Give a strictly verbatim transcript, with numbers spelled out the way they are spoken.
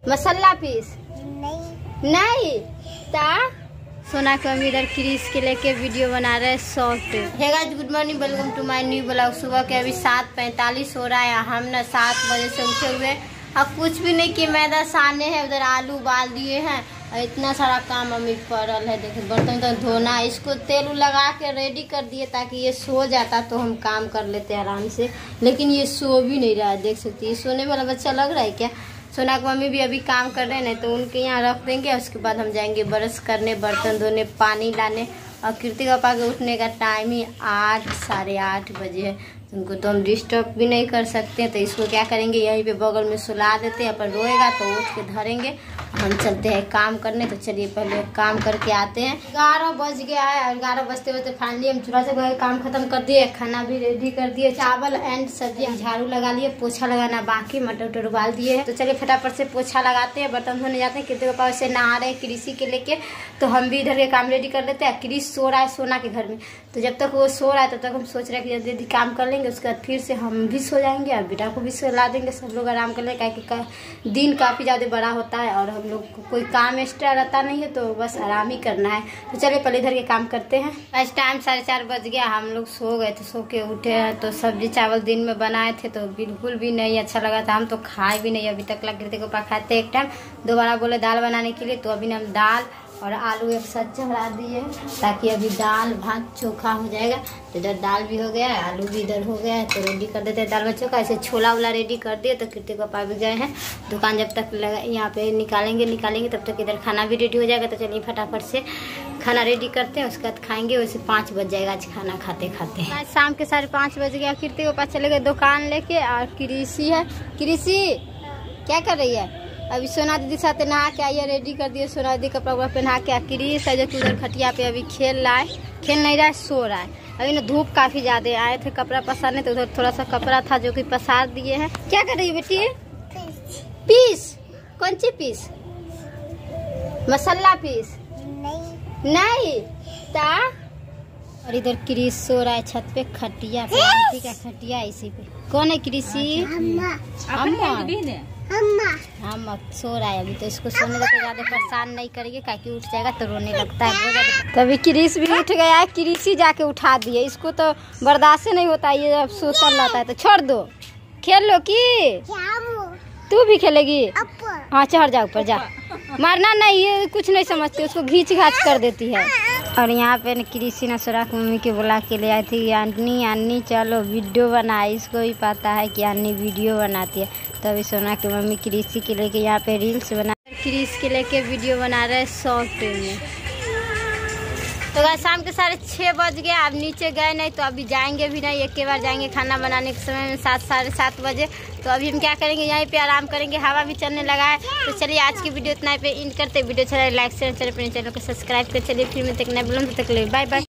मसाला piece नहीं नहीं ता सोना को हम इधर क्रीज के लेके वीडियो बना रहे हैं soft. Hey guys good morning, welcome to my new blog. सुबह के अभी सात पैंतालीस हो रहा है। हम ना सात बजे से उठे हुए, अब कुछ भी नहीं किए। मैदा साने हैं, उधर आलू उबाल दिए हैं और इतना सारा काम अभी पड़ल है। देखिए बर्तन तो धोना, इसको तेल लगा के रेडी कर दिए ताकि ये सो जाता तो हम काम कर लेते आराम से, लेकिन ये सो भी नहीं रहा है। देख सकती है, सोने वाला बच्चा लग रहा है क्या। सोना की मम्मी भी अभी काम कर रहे हैं, तो उनके यहाँ रख देंगे। उसके बाद हम जाएंगे ब्रश करने, बर्तन धोने, पानी लाने। और कीर्ति पापा के उठने का टाइम ही आठ साढ़े आठ बजे है। उनको तो हम डिस्टर्ब भी नहीं कर सकते, तो इसको क्या करेंगे, यहीं पे बगल में सुला देते हैं। पर रोएगा तो उठ के धरेंगे। हम चलते हैं काम करने। तो चलिए पहले काम करके आते हैं। ग्यारह बज गया है और ग्यारह बजते बजते फाइनली हम चूल्हा से गए, काम खत्म कर दिए, खाना भी रेडी कर दिए। चावल एंड सब्जी झाड़ू लगा लिए, पोछा लगाना बाकी, मटर उटर उबाल दिए हैं। तो चलिए फटाफट से पोछा लगाते हैं, बर्तन धोने जाते हैं। कीर्ति पापा से नहा रहे हैं कृषि के लेके, तो हम भी इधर के काम रेडी कर लेते हैं। कृषि सो रहा है सोना के घर में, तो जब तक वो सो रहा है तब तक हम सोच रहे हैं कि जल्दी जल्दी काम कर लेंगे। उसके बाद फिर से हम भी सो जाएंगे और बेटा को भी सुला देंगे। सब लोग आराम कर लेंगे, क्योंकि दिन काफ़ी ज़्यादा बड़ा होता है और हम लोग को कोई काम एक्स्ट्रा रहता नहीं है, तो बस आराम ही करना है। तो चलिए पहले इधर के काम करते हैं। आज टाइम साढ़े चार बज गया, हम लोग सो गए थे। सो के उठे हैं तो सब्जी चावल दिन में बनाए थे तो बिल्कुल भी नहीं अच्छा लगा था। हम तो खाए भी नहीं अभी तक। कीर्ति के पापा खाते एक टाइम, दोबारा बोले दाल बनाने के लिए, तो अभी हम दाल और आलू एक साथ चढ़ा दिए ताकि अभी दाल भात चोखा हो जाएगा। तो इधर दाल भी हो गया है, आलू भी इधर हो गया है, तो रेडी कर देते हैं दाल भात चोखा। ऐसे छोला वोला रेडी कर दिए। तो कीर्ति पापा भी गए हैं दुकान, जब तक लगा यहाँ पे निकालेंगे निकालेंगे तब तक इधर खाना भी रेडी हो जाएगा। तो चलिए फटाफट से खाना रेडी करते हैं, उसके बाद खाएंगे। वैसे पाँच बज जाएगा आज खाना खाते खाते। आज शाम के साढ़े पाँच बज गया। कीर्ति के पास चले गए दुकान लेके, और कृषि है। कृषि क्या कर रही है? अभी सोना दीदी साथ नहा के आइए, रेडी कर दिए। सोना दीदी कपड़ा वपड़ा पहना के क्रिस है जो उधर खटिया पे अभी खेल रहा है, खेल नहीं रहा है, सो रहा है। अभी ना धूप काफी ज्यादा, आए थे कपड़ा पसारने, तो उधर थोड़ा सा कपड़ा था जो कि पसार दिए हैं। क्या कर रही है बेटी? पीस? कौन सी पीस? मसाला पीस नहीं नहीं ता। और इधर क्रिस सो रहा है छत पे, खटिया पे। ठीक है, खटिया इसी पे। कौन है कृषि? हम सो रहा है अभी, तो इसको सोने देते, ज्यादा परेशान नहीं करेंगे, काकि उठ जाएगा तो रोने लगता है। तभी क्रिस भी उठ गया है, कृषि जाके उठा दिए। इसको तो बर्दाश्त नहीं होता ये जब सोता रहता है। तो छोड़ दो, खेल लो। की तू भी खेलेगी? हाँ चढ़ जा ऊपर, जा। मारना नहीं, ये कुछ नहीं समझती, उसको घींच घाच कर देती है। और यहाँ पे कृषि ने सोना की मम्मी के बुला के ले आई थी। अन्नी अन्नी चलो वीडियो बनाए। इसको भी पता है कि अन्नी वीडियो बनाती है। तो अभी सोना की मम्मी कृषि के लेके यहाँ पे रील्स बना, कृषि के लेके वीडियो बना रहे हैं शॉर्ट में। तो गाइस शाम के साढ़े छः बज गए, अब नीचे गए नहीं, तो अभी जाएंगे भी नहीं। एक के बार जाएंगे खाना बनाने के समय में, सात साढ़े सात बजे। तो अभी हम क्या करेंगे, यहीं पे आराम करेंगे, हवा भी चलने लगा है। तो चलिए आज की वीडियो इतना पे एंड करते। वीडियो अच्छा लगे लाइक शेयर, चैनल पर चैनल को सब्सक्राइब कर। चलिए फिर मैं तक नए ब्लॉग तक ले बाय बाय।